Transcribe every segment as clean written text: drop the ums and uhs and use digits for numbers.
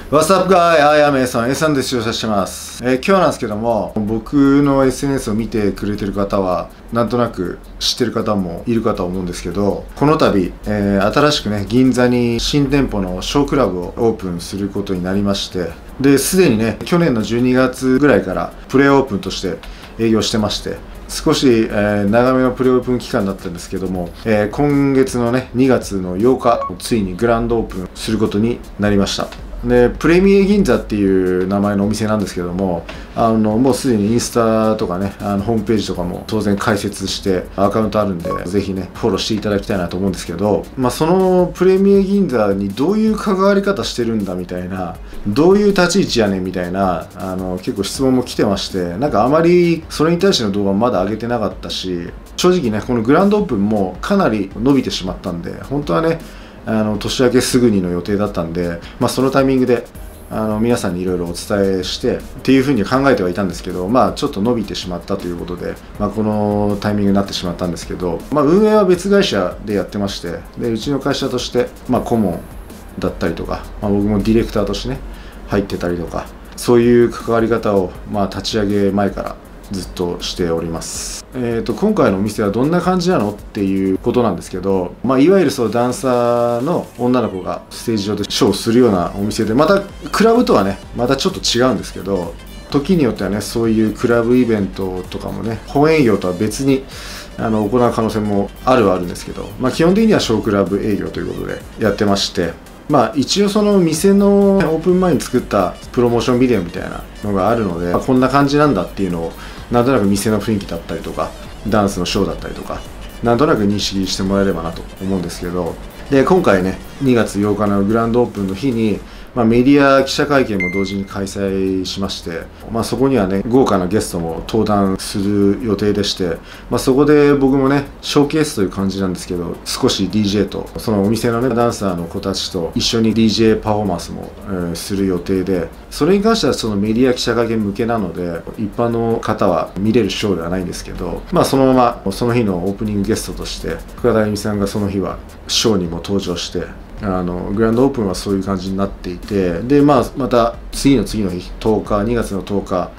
What's up guy? I am A さん、A さんで視聴者してます。今日なんですけども、僕の SNS を見てくれてる方は、なんとなく知ってる方もいるかと思うんですけど、この度、新しくね、銀座に新店舗のショークラブをオープンすることになりまして、で、すでにね、去年の12月ぐらいからプレオープンとして営業してまして、少し、長めのプレオープン期間だったんですけども、今月のね、2月の8日、ついにグランドオープンすることになりました。で、プレミエ銀座っていう名前のお店なんですけども、もうすでにインスタとかね、ホームページとかも当然開設してアカウントあるんで、ぜひね、フォローしていただきたいなと思うんですけど、そのプレミエ銀座にどういう関わり方してるんだみたいな、どういう立ち位置やねんみたいな、結構質問も来てまして、なんかあまりそれに対しての動画もまだ上げてなかったし、正直ね、このグランドオープンもかなり伸びてしまったんで、本当はね、年明けすぐにの予定だったんで、そのタイミングで皆さんにいろいろお伝えしてっていうふうに考えてはいたんですけど、ちょっと伸びてしまったということで、このタイミングになってしまったんですけど、運営は別会社でやってまして、でうちの会社として、顧問だったりとか、僕もディレクターとしてね入ってたりとか、そういう関わり方を、立ち上げ前からずっとしております。今回のお店はどんな感じなのっていうことなんですけど、いわゆるそうダンサーの女の子がステージ上でショーをするようなお店で、またクラブとはねまたちょっと違うんですけど、時によってはねそういうクラブイベントとかもね本営業とは別に行う可能性もあるんですけど、基本的にはショークラブ営業ということでやってまして、一応その店のオープン前に作ったプロモーションビデオみたいなのがあるので、こんな感じなんだっていうのをなんとなく店の雰囲気だったりとかダンスのショーだったりとかなんとなく認識してもらえればなと思うんですけど、で今回ね2月8日のグランドオープンの日にメディア記者会見も同時に開催しまして、そこにはね豪華なゲストも登壇する予定でして、そこで僕もねショーケースという感じなんですけど、少し DJ とそのお店のねダンサーの子たちと一緒に DJ パフォーマンスも、する予定で、それに関してはそのメディア記者会見向けなので一般の方は見れるショーではないんですけど、そのままその日のオープニングゲストとして深田由美さんがその日はショーにも登場して、グランドオープンはそういう感じになっていて、でまた次の日10日2月の10日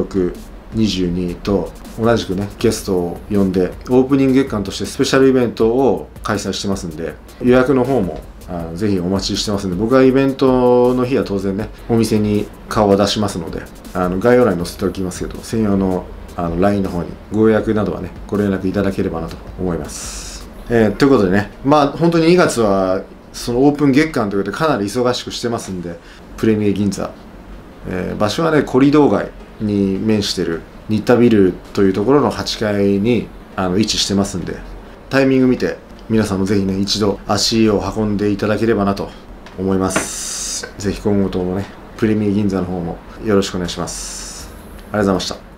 16、22と同じくねゲストを呼んでオープニング月間としてスペシャルイベントを開催してますんで、予約の方もぜひお待ちしてますんで、僕はイベントの日は当然ねお店に顔は出しますので、概要欄に載せておきますけど、専用のLINE の方にご予約などはねご連絡いただければなと思います。ということでね、本当に2月はそのオープン月間ということでかなり忙しくしてますんで、プレミエ銀座、場所はねコリドー街に面してる新田ビルというところの8階に位置してますんで、タイミング見て皆さんもぜひね一度足を運んでいただければなと思います。ぜひ今後ともねプレミエ銀座の方もよろしくお願いします。ありがとうございました。